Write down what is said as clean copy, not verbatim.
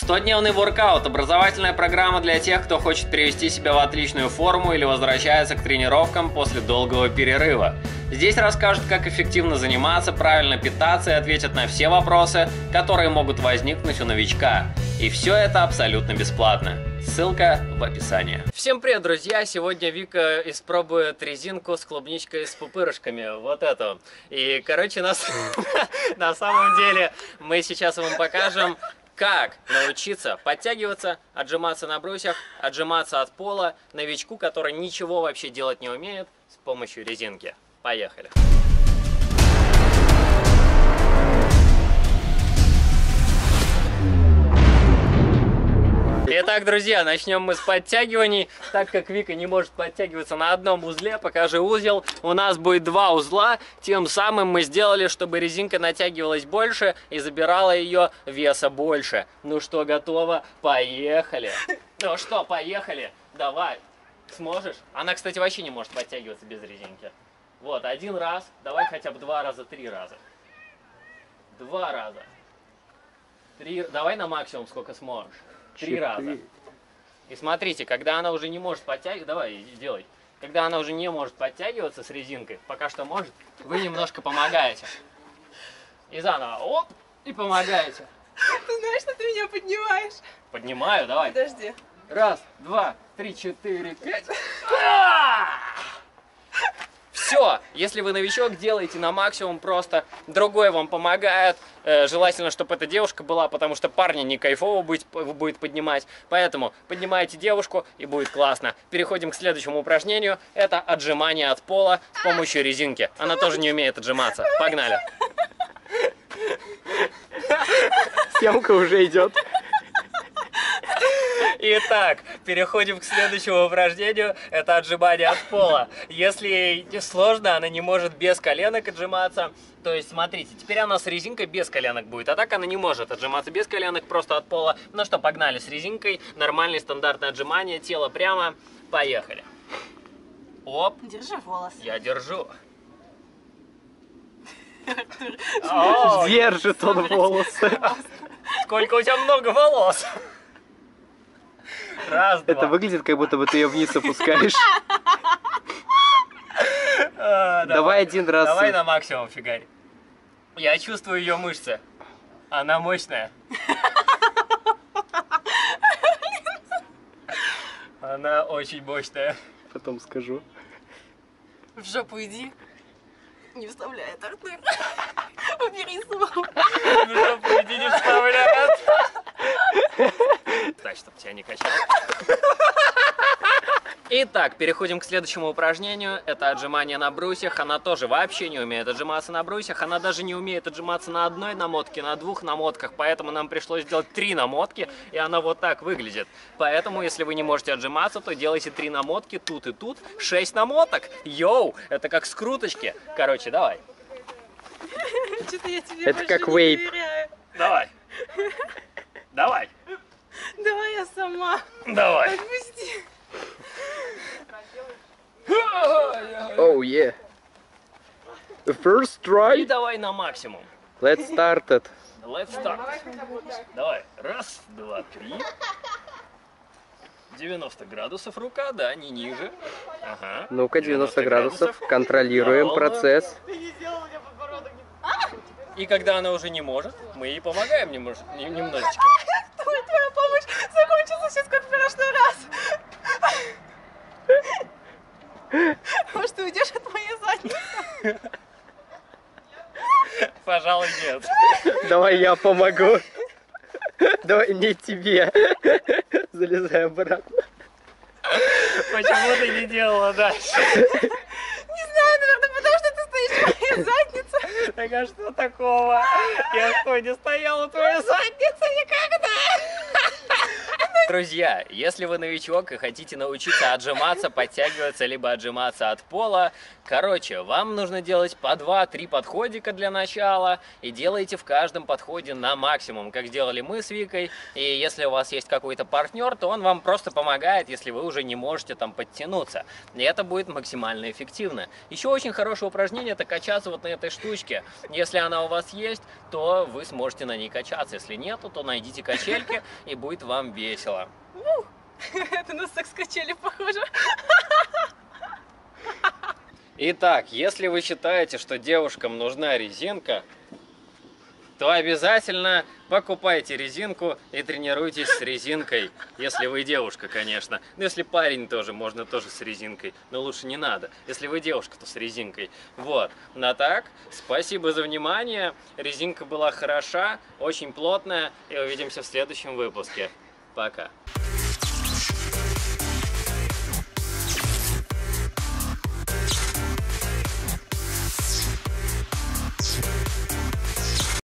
100-дневный воркаут – образовательная программа для тех, кто хочет привести себя в отличную форму или возвращается к тренировкам после долгого перерыва. Здесь расскажут, как эффективно заниматься, правильно питаться и ответят на все вопросы, которые могут возникнуть у новичка. И все это абсолютно бесплатно. Ссылка в описании. Всем привет, друзья! Сегодня Вика испробует резинку с клубничкой с пупырышками. Вот эту. И, короче, на самом деле мы сейчас вам покажем, как научиться подтягиваться, отжиматься на брусьях, отжиматься от пола новичку, который ничего вообще делать не умеет, с помощью резинки. Поехали! Итак, друзья, начнем мы с подтягиваний. Так как Вика не может подтягиваться на одном узле, покажи узел. У нас будет два узла. Тем самым мы сделали, чтобы резинка натягивалась больше и забирала ее веса больше. Ну что, готово? Поехали! Ну что, поехали? Давай. Сможешь? Она, кстати, вообще не может подтягиваться без резинки. Вот, один раз. Давай хотя бы 2 раза, 3 раза. 2 раза. 3. Давай на максимум, сколько сможешь. 3 раза. И смотрите, когда она уже не может подтягиваться, давай, делай. Когда она уже не может подтягиваться с резинкой, пока что может, вы немножко помогаете. И заново, оп, и помогаете. Ты знаешь, что ты меня поднимаешь? Поднимаю, давай. Подожди. 1, 2, 3, 4, 5. Все, если вы новичок, делайте на максимум просто. Другой вам помогает. Желательно, чтобы эта девушка была, потому что парня не кайфово будет поднимать. Поэтому поднимайте девушку, и будет классно. Переходим к следующему упражнению. Это отжимание от пола с помощью резинки. Она тоже не умеет отжиматься. Погнали. Съемка уже идет. Итак, переходим к следующему упражнению. Это отжимание от пола. Если ей сложно, она не может без коленок отжиматься. То есть, смотрите, теперь она с резинкой без коленок будет. А так она не может отжиматься без коленок, просто от пола. Ну что, погнали с резинкой. Нормальное стандартное отжимание. Тело прямо. Поехали. Оп. Держи волос. Я держу. Держит он волосы. Сколько у тебя много волос. Раз, два. Это выглядит, как будто бы ты ее вниз опускаешь. Давай один раз. Давай на максимум фигарь. Я чувствую ее мышцы. Она мощная. Она очень мощная. Потом скажу. В жопу иди. Не вставляет Артур. Убери звук. В жопу иди, не вставляет. Так, чтобы тебя не качало. Итак, переходим к следующему упражнению. Это отжимание на брусьях. Она тоже вообще не умеет отжиматься на брусьях. Она даже не умеет отжиматься на одной намотке, на 2 намотках. Поэтому нам пришлось сделать 3 намотки. И она вот так выглядит. Поэтому, если вы не можете отжиматься, то делайте 3 намотки тут и тут. 6 намоток. Йоу! Это как скруточки. Короче, давай. Что-то я тебе Это как вейп. не доверяю. Давай. Давай. Давай я сама. Давай. Отпусти. Oh yeah. First И try. давай на максимум. Let's start it. Let's start. Давай. 1, 2, 3. 90 градусов рука, да, не ниже. Ага. Ну-ка, 90 градусов. Контролируем процесс. Ты не сделал мне подбородок. И когда она уже не может, мы ей помогаем немножечко. Твоя помощь закончится сейчас, как в прошлый раз. Может, ты уйдешь от моей задницы? Пожалуй, нет. Давай я помогу. Давай не тебе. Залезай обратно. Почему ты не делала дальше? Не знаю, наверное, потому что ты стоишь в моей заднице. Так а что такого? Я что, не стояла у твоей задницы никогда? Она Друзья, если вы новичок и хотите научиться отжиматься, подтягиваться, либо отжиматься от пола, короче, вам нужно делать по 2-3 подходика для начала, и делайте в каждом подходе на максимум, как сделали мы с Викой. И если у вас есть какой-то партнер, то он вам просто помогает, если вы уже не можете там подтянуться. И это будет максимально эффективно. Еще очень хорошее упражнение — это качаться вот на этой штучке. Если она у вас есть, то вы сможете на ней качаться. Если нету, то найдите качельки, и будет вам весело. Это на секс качели похоже. Итак, если вы считаете, что девушкам нужна резинка, то обязательно покупайте резинку и тренируйтесь с резинкой. Если вы девушка, конечно. Ну, если парень тоже, можно тоже с резинкой. Но лучше не надо. Если вы девушка, то с резинкой. Вот. А так, спасибо за внимание. Резинка была хороша, очень плотная. И увидимся в следующем выпуске. Пока.